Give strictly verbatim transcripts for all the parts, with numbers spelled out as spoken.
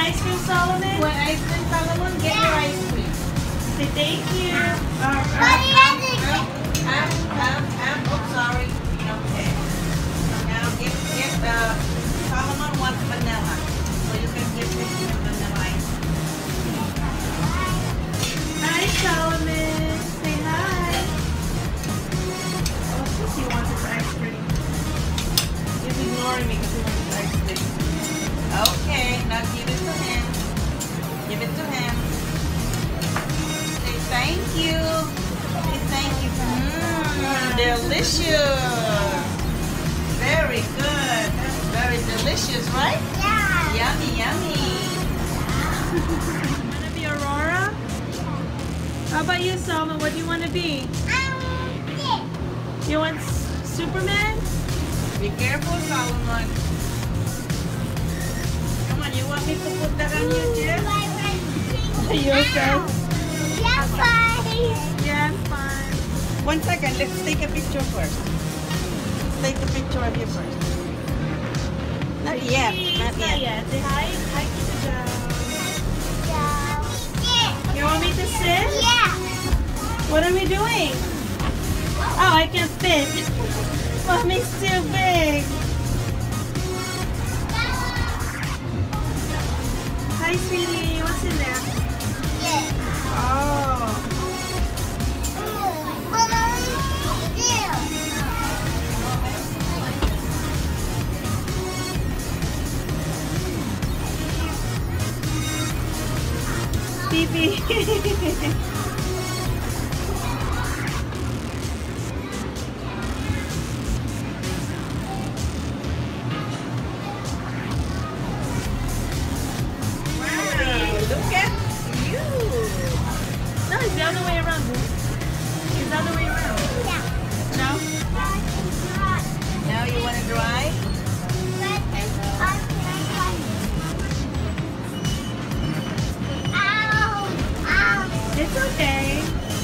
ice cream, Solomon? Want ice cream, Solomon? Get your ice cream. Say thank you. Uh, uh, I'm, I'm, I'm, oh, sorry. Okay. So now get, get, uh, Solomon wants vanilla. So you can give him vanilla ice cream. Hi, Solomon. Say hi. Oh, Sissy wants his ice cream. He's ignoring me because he wants his ice cream. Okay, now give it to him. Give it to him. Say thank you. Say thank you. Mmm, delicious. Very good. That's very delicious, right? Yeah. Yummy, yummy. Want to be Aurora? How about you, Solomon? What do you want to be? You want S- Superman? Be careful, Solomon. Come on, you want me to put that on your chest? You okay? Yeah, fine. Yeah, I'm fine. One second, let's take a picture first. Take a picture of you first. Not yet, Please, not yet. Say hi. Hi, Tita Jo. You want me to sit? Yeah. What are we doing? Oh, I can fit. Mommy's too big. Hi, sweetie. What's in there? Oh. Pee-pee. Look at you. No, it's the other way around. It's the other way around. No? Now you want to drive? It's okay.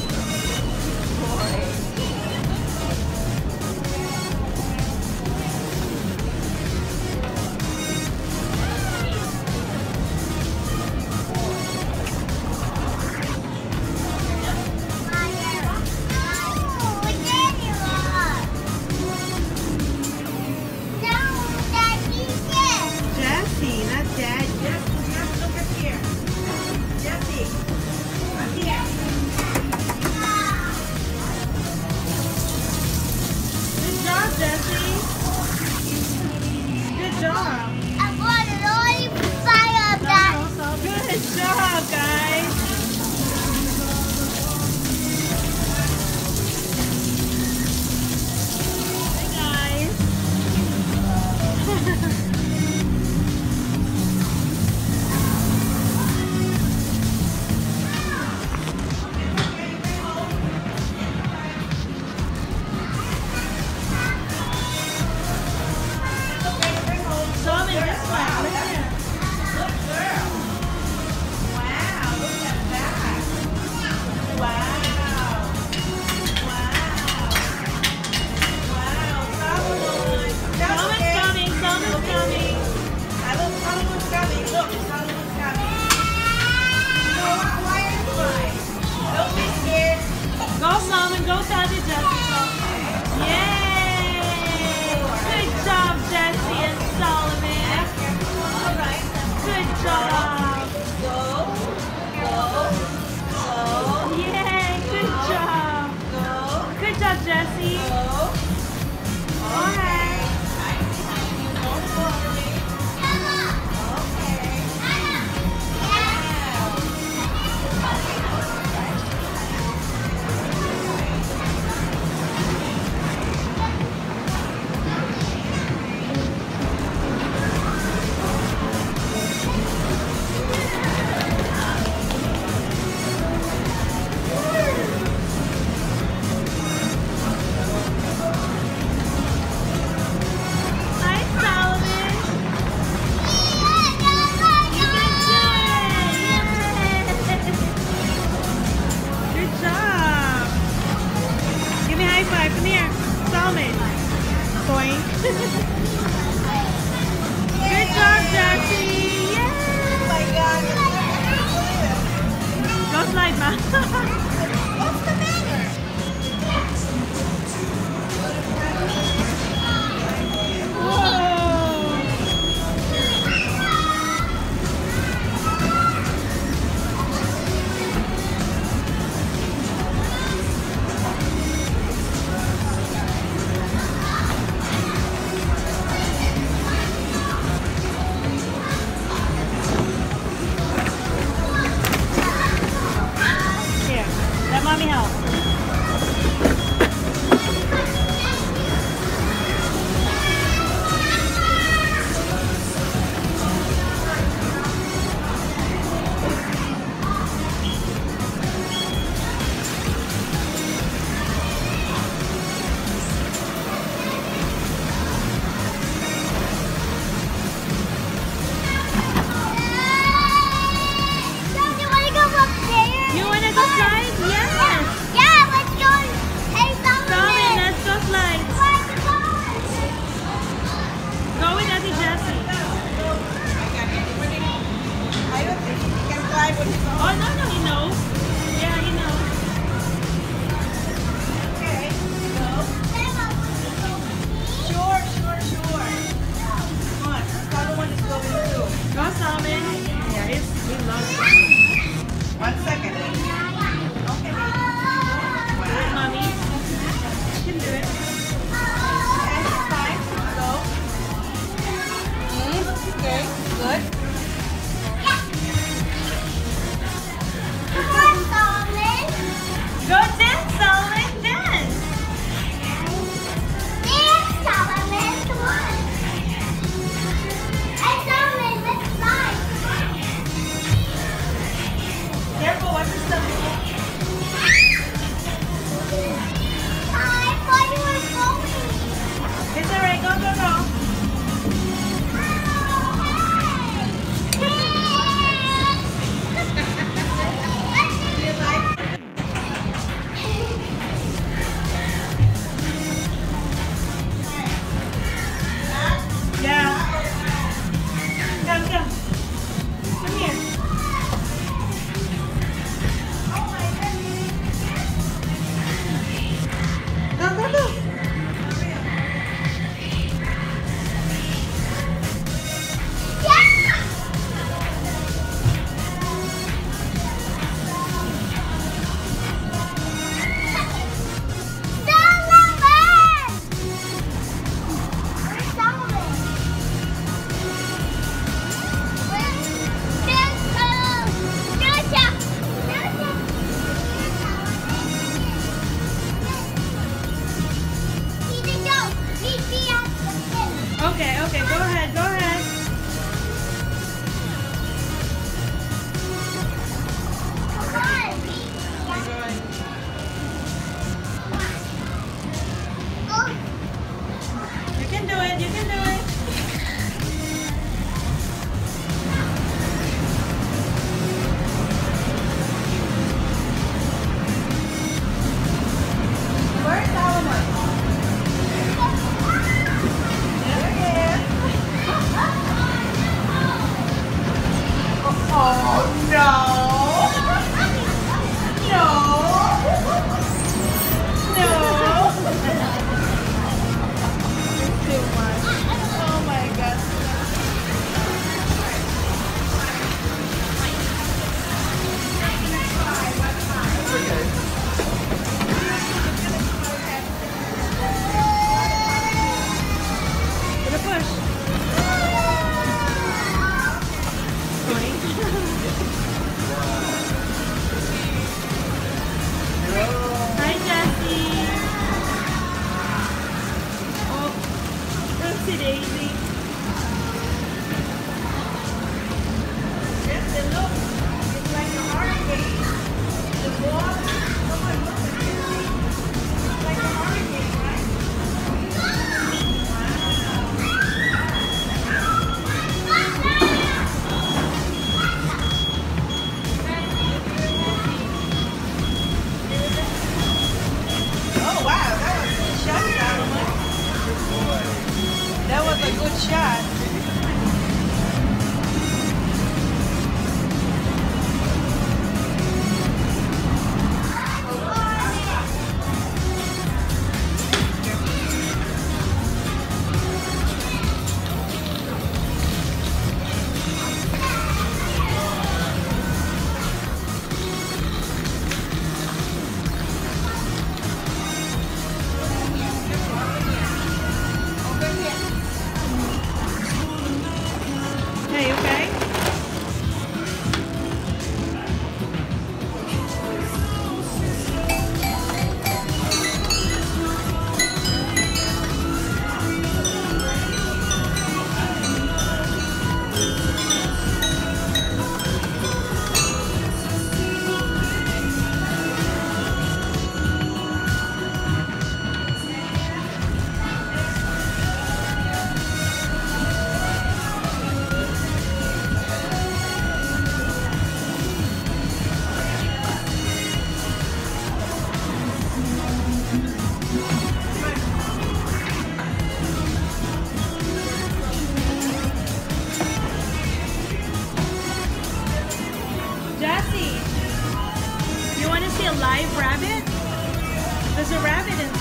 Jessie, not Dad. Just, just look at here. Jessie. Up here. Good job, Jessie. Good job. Good job, guys. Hey, guys. Solomon,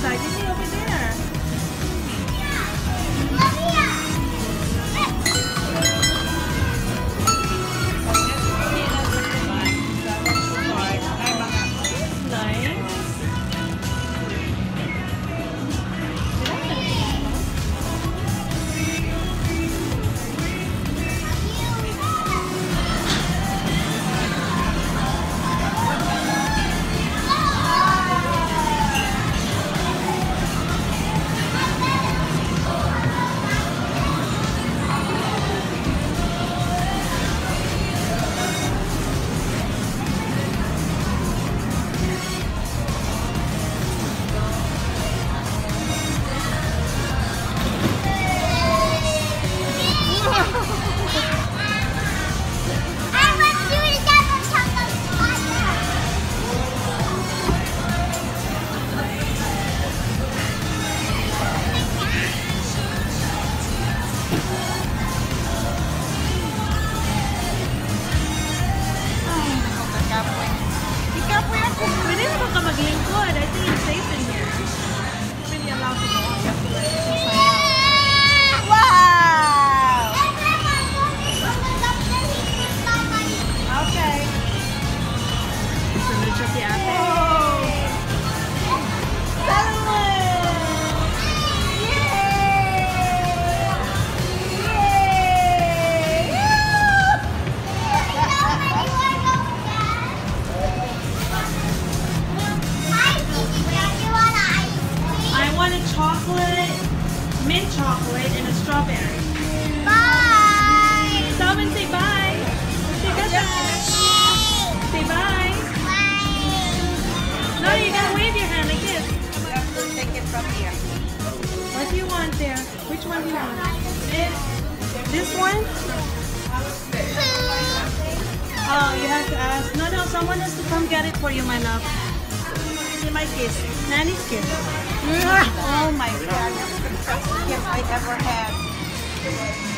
side. You see over there. Nice. Pwede naman ka maglingkod. I think it's safe in here. It's really allowed to go on. You have to let it sign out. Wow! Okay. Sumunod si ate. I want a chocolate, mint chocolate, and a strawberry. Bye. Salvin, say bye. Say goodbye. Say bye. No, you gotta wave your hand like this. You have to take it from here. What do you want there? Which one do you want? This, this one? Oh, you have to ask. No, no, someone has to come get it for you, my love. See my kiss. Nanny's kiss. Oh my God, that's the best gift I ever had.